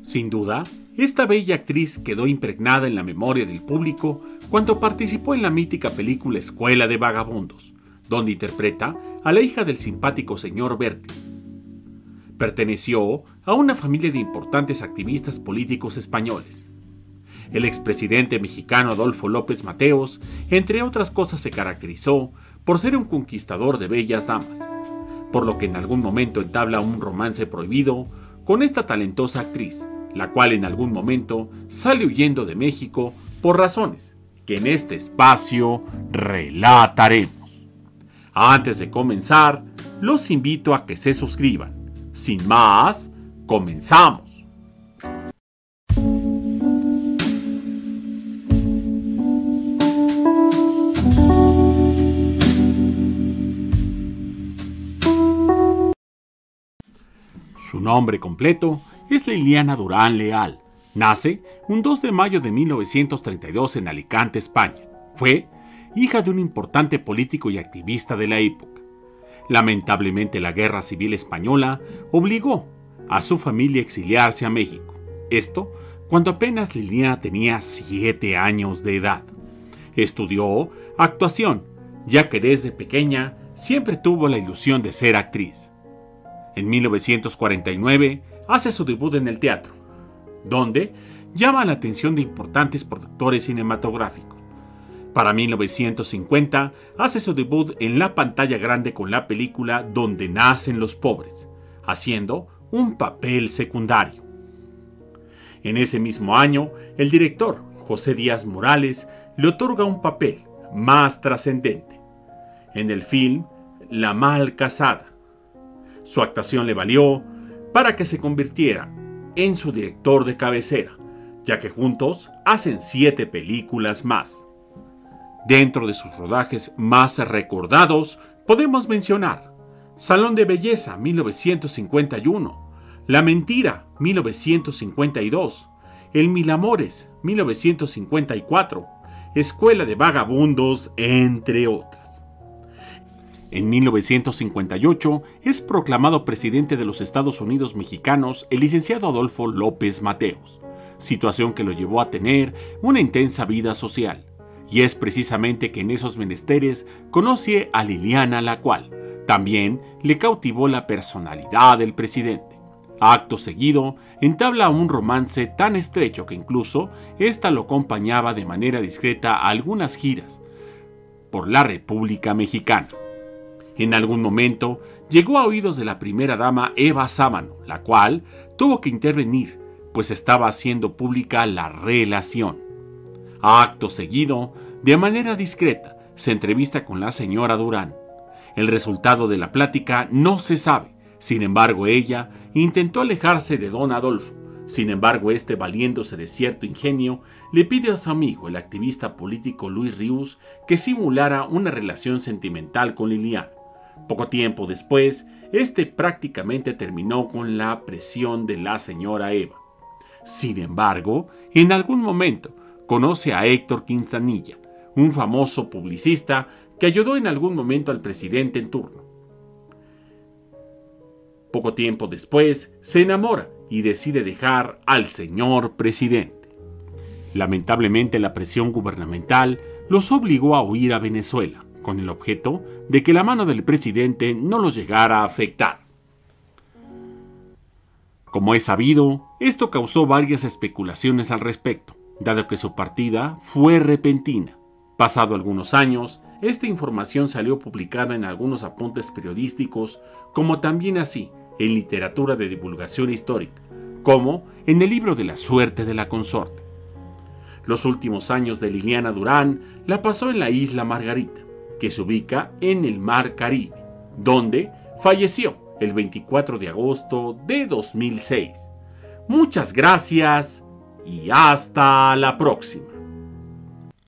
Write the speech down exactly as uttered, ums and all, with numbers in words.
Sin duda, esta bella actriz quedó impregnada en la memoria del público cuando participó en la mítica película Escuela de Vagabundos, donde interpreta a la hija del simpático señor Berti. Perteneció a una familia de importantes activistas políticos españoles. El expresidente mexicano Adolfo López Mateos, entre otras cosas, se caracterizó por ser un conquistador de bellas damas, por lo que en algún momento entabla un romance prohibido con esta talentosa actriz, la cual en algún momento sale huyendo de México por razones que en este espacio relataremos. Antes de comenzar, los invito a que se suscriban. Sin más, comenzamos. Su nombre completo es Liliana Durán Leal. Nace un dos de mayo de mil novecientos treinta y dos en Alicante, España. Fue hija de un importante político y activista de la época. Lamentablemente, la Guerra Civil Española obligó a su familia a exiliarse a México. Esto cuando apenas Liliana tenía siete años de edad. Estudió actuación, ya que desde pequeña siempre tuvo la ilusión de ser actriz. En mil novecientos cuarenta y nueve hace su debut en el teatro, donde llama la atención de importantes productores cinematográficos. Para mil novecientos cincuenta hace su debut en la pantalla grande con la película Donde nacen los pobres, haciendo un papel secundario. En ese mismo año, el director José Díaz Morales le otorga un papel más trascendente en el film La mal casada. Su actuación le valió para que se convirtiera en su director de cabecera, ya que juntos hacen siete películas más. Dentro de sus rodajes más recordados podemos mencionar Salón de Belleza mil novecientos cincuenta y uno, La Mentira mil novecientos cincuenta y dos, El Mil Amores mil novecientos cincuenta y cuatro, Escuela de Vagabundos, entre otras. En mil novecientos cincuenta y ocho es proclamado presidente de los Estados Unidos mexicanos el licenciado Adolfo López Mateos, situación que lo llevó a tener una intensa vida social. Y es precisamente que en esos menesteres conoce a Liliana, la cual también le cautivó la personalidad del presidente. Acto seguido, entabla un romance tan estrecho que incluso ésta lo acompañaba de manera discreta a algunas giras por la República Mexicana. En algún momento llegó a oídos de la primera dama Eva Sámano, la cual tuvo que intervenir, pues estaba haciendo pública la relación. Acto seguido, de manera discreta, se entrevista con la señora Durán. El resultado de la plática no se sabe. Sin embargo, ella intentó alejarse de don Adolfo. Sin embargo, este, valiéndose de cierto ingenio, le pide a su amigo, el activista político Luis Rius, que simulara una relación sentimental con Liliana. Poco tiempo después, este prácticamente terminó con la presión de la señora Eva. Sin embargo, en algún momento conoce a Héctor Quintanilla, un famoso publicista que ayudó en algún momento al presidente en turno. Poco tiempo después, se enamora y decide dejar al señor presidente. Lamentablemente, la presión gubernamental los obligó a huir a Venezuela, con el objeto de que la mano del presidente no los llegara a afectar. Como es sabido, esto causó varias especulaciones al respecto, dado que su partida fue repentina. Pasado algunos años, esta información salió publicada en algunos apuntes periodísticos, como también así en literatura de divulgación histórica, como en el libro de la suerte de la consorte. Los últimos años de Liliana Durán la pasó en la isla Margarita, que se ubica en el Mar Caribe, donde falleció el veinticuatro de agosto de dos mil seis. Muchas gracias y hasta la próxima.